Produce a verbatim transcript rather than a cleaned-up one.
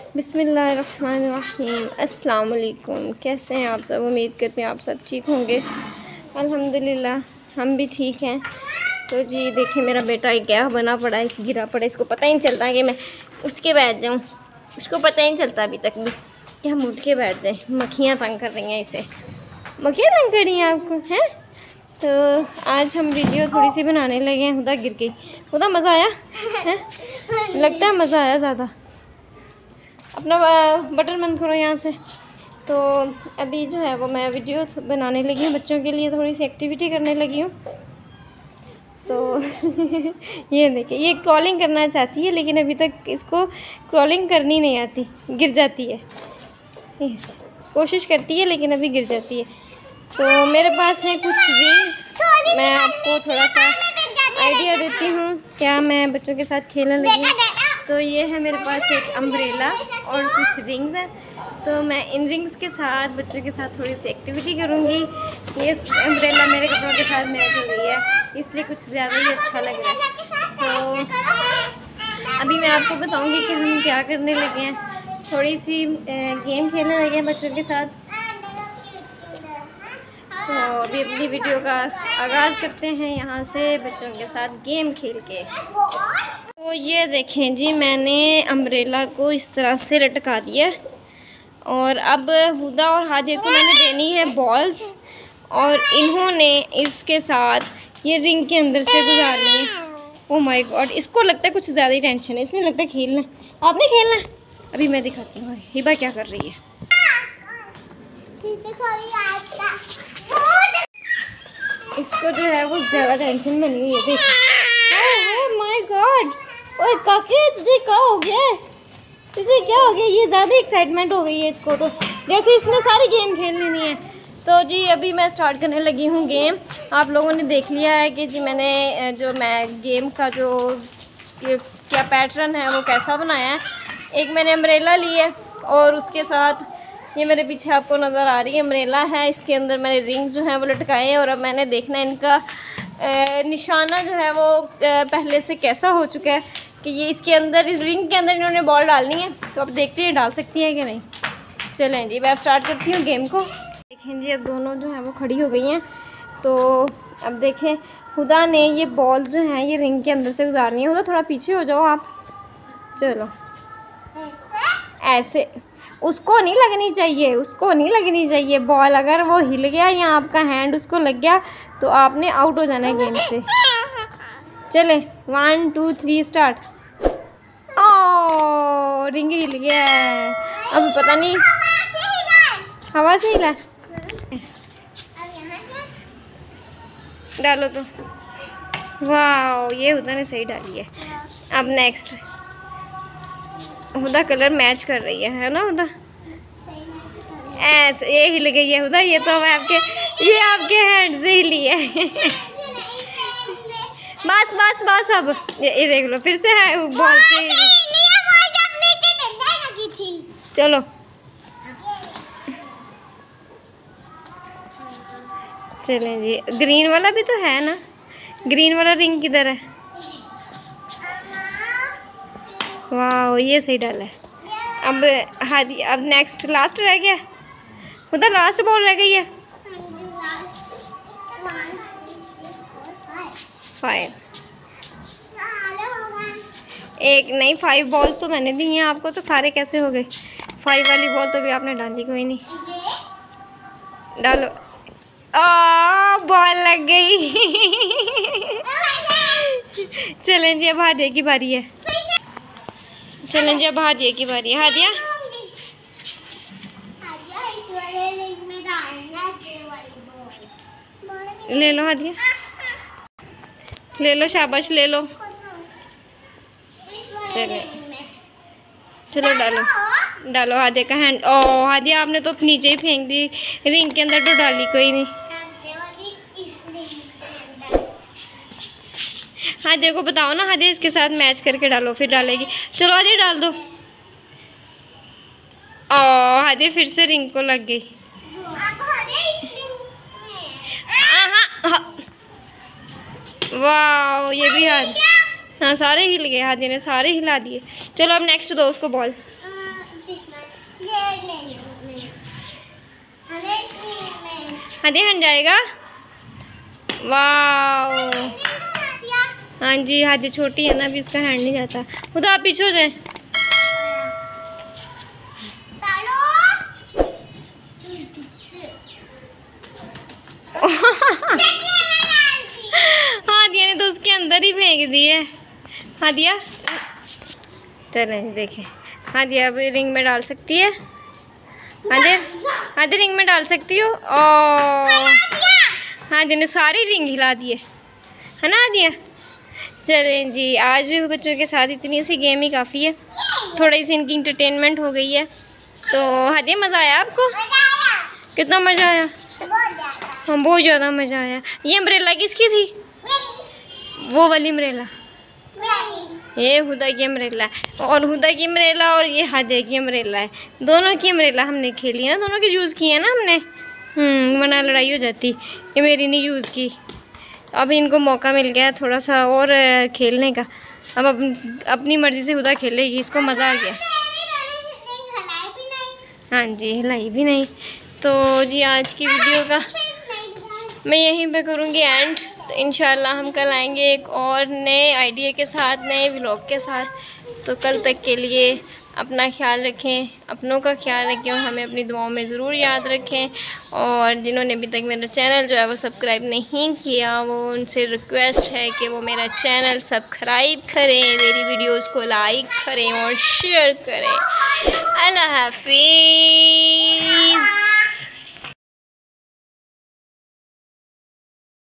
बिस्मिल्लाहिर्रहमानिर्रहीम। अस्सलाम वालेकुम। कैसे हैं आप सब? उम्मीद करते हैं आप सब ठीक होंगे। अल्हम्दुलिल्लाह हम भी ठीक हैं। तो जी देखिए मेरा बेटा क्या बना पड़ा है, इस गिरा पड़ा, इसको पता ही नहीं चलता कि मैं उठ के बैठ जाऊँ। उसको पता ही नहीं चलता अभी तक भी कि हम उठ के बैठ जाएँ। मक्खियाँ तंग कर रही हैं इसे। मक्खियाँ तंग कर रही हैं आपको हैं? तो आज हम वीडियो थोड़ी सी बनाने लगे हैं। हुदा गिर गई। हुदा मज़ा आया है? लगता है मज़ा आया ज़्यादा। अपना बटन बंद करो यहाँ से। तो अभी जो है वो मैं वीडियो बनाने लगी हूँ, बच्चों के लिए थोड़ी सी एक्टिविटी करने लगी हूँ। तो ये देखिए ये क्रॉलिंग करना चाहती है, लेकिन अभी तक इसको क्रॉलिंग करनी नहीं आती, गिर जाती है। कोशिश करती है लेकिन अभी गिर जाती है। तो मेरे पास है कुछ रिंग्स, मैं आपको थोड़ा सा आइडिया देती हूँ क्या मैं बच्चों के साथ खेलने लगी हूँ। तो ये है मेरे पास एक अम्ब्रेला और कुछ रिंग्स हैं। तो मैं इन रिंग्स के साथ बच्चों के साथ थोड़ी सी एक्टिविटी करूँगी। ये अम्ब्रेला मेरे कपड़ों के साथ मैच हो गई है, इसलिए कुछ ज़्यादा ही अच्छा लग रहा है। तो अभी मैं आपको बताऊँगी कि हम क्या करने लगे हैं। थोड़ी सी गेम खेलने लगे हैं बच्चों के साथ। तो अभी अपनी वीडियो का आगाज़ करते हैं यहाँ से बच्चों के साथ गेम खेल के। तो ये देखें जी, मैंने अम्ब्रेला को इस तरह से लटका दिया और अब हुदा और हादिया को मैंने देनी है बॉल्स, और इन्होंने इसके साथ ये रिंग के अंदर से गुजारनी है। ओह माय गॉड, इसको लगता है कुछ ज़्यादा ही टेंशन है, इसमें लगता है खेलना है। आपने खेलना है? अभी मैं दिखाती हूँ हिबा क्या कर रही है। इसको जो है वो ज़्यादा टेंशन बनी हुई है। देखो ओह माय गॉड, ओए काके तुझे क्या हो गया? तुझे क्या हो गया? ये ज़्यादा एक्साइटमेंट हो गई है इसको, तो जैसे इसने सारी गेम खेल लेनी है। तो जी अभी मैं स्टार्ट करने लगी हूँ गेम। आप लोगों ने देख लिया है कि जी मैंने जो मैं गेम का जो ये क्या पैटर्न है वो कैसा बनाया है। एक मैंने अम्ब्रेला ली है और उसके साथ ये मेरे पीछे आपको नज़र आ रही है अम्ब्रेला है, इसके अंदर मैंने रिंग्स जो हैं वो लटकाए हैं। और अब मैंने देखना है इनका ए, निशाना जो है वो ए, पहले से कैसा हो चुका है कि ये इसके अंदर इस रिंग के अंदर इन्होंने बॉल डालनी है। तो अब देखते हैं डाल सकती हैं कि नहीं। चलें जी मैं स्टार्ट करती हूँ गेम को। देखें जी अब दोनों जो हैं वो खड़ी हो गई हैं। तो अब देखें हुदा ने ये बॉल जो हैं ये रिंग के अंदर से गुजारनी है। हुदा थोड़ा पीछे हो जाओ आप। चलो ऐसे, उसको नहीं लगनी चाहिए, उसको नहीं लगनी चाहिए बॉल। अगर वो हिल गया या आपका हैंड उसको लग गया तो आपने आउट हो जाना है गेम से। चले वन टू थ्री स्टार्ट। ओ रिंग हिल गया है। अब पता नहीं हवा से हिला। डालो तो। वाह ये हुदा ने सही डाली है। अब नेक्स्ट हुदा कलर मैच कर रही है, है ना हुदा? ऐसे ये हिल गई है हुदा। ये तो आपके ये आपके हैंड से हिली है। बस बस बस अब ये, ये देख लो फिर से है बॉल से। चलो चलें जी। ग्रीन वाला भी तो है ना, ग्रीन वाला रिंग किधर है? वाह ये सही डाला है। अब हादी अब नेक्स्ट लास्ट रह गया उधर, लास्ट बॉल रह गई है। फाइव एक नहीं फाइव बॉल तो मैंने दी हैं आपको, तो सारे कैसे हो गए? फाइव वाली बॉल तो भी आपने डाली कोई नहीं। डालो। आ बॉल लग गई। चलें जी अब हादिया की बारी है। चलें जी अब हादिया की बारी है। हादिया ले लो, हादिया ले लो, शाबाश ले लो। चले चलो डालो डालो हादिया का हैंड। ओ हादिया आपने तो नीचे ही फेंक दी, रिंग के अंदर तो डाली कोई नहीं। हादिया को बताओ ना, हादिया इसके साथ मैच करके डालो फिर डालेगी। चलो हादिया डाल दो। ओ हादिया फिर से रिंग को लग गई। वाह ये भी हाथ हाँ सारे हिल गए, हादिया ने सारे हिला दिए। चलो अब नेक्स्ट दो उसको बॉल। हादी हट जाएगा। वाह, हाँ जी, हादी छोटी है ना, अभी उसका हैंड नहीं जाता। खुदा आप पीछे हो जाए। हादिया ने तो उसके अंदर ही फेंक दिए। हादिया चलें देखें, हादिया अब रिंग में डाल सकती है। हादिया, हादिया रिंग में डाल सकती हो। और हादिया ने सारी रिंग हिला दिए, है ना हादिया। चलें जी, आज बच्चों के साथ इतनी सी गेम ही काफ़ी है, थोड़ी सी इनकी इंटरटेनमेंट हो गई है। तो हादिया मज़ा आया आपको? कितना मज़ा आया? हाँ बहुत ज़्यादा मज़ा आया। ये अम्ब्रेला किसकी थी? वो वाली अम्ब्रेला, ये हुदा की अम्ब्रेला है, और हुदा की अम्ब्रेला और ये हादिया की अम्ब्रेला है। दोनों की अम्ब्रेला हमने खेली है ना, दोनों की यूज़ की है ना हमने। हम्म वरना लड़ाई हो जाती। ये मेरी नहीं यूज़ की। अब इनको मौका मिल गया थोड़ा सा और खेलने का। अब अप, अपनी मर्ज़ी से हुदा खेलेगी, इसको मज़ा आ गया। हाँ जी, हिलाई भी नहीं। तो जी आज की वीडियो का मैं यहीं पे करूँगी एंड। तो इंशाल्लाह हम कल आएंगे एक और नए आइडिया के साथ, नए व्लॉग के साथ। तो कल तक के लिए अपना ख्याल रखें, अपनों का ख्याल रखें और हमें अपनी दुआओं में ज़रूर याद रखें। और जिन्होंने अभी तक मेरा चैनल जो है वो सब्सक्राइब नहीं किया, वो उनसे रिक्वेस्ट है कि वो मेरा चैनल सब्सक्राइब करें, मेरी वीडियोज़ को लाइक करें और शेयर करें। अल्लाह हाफिज़।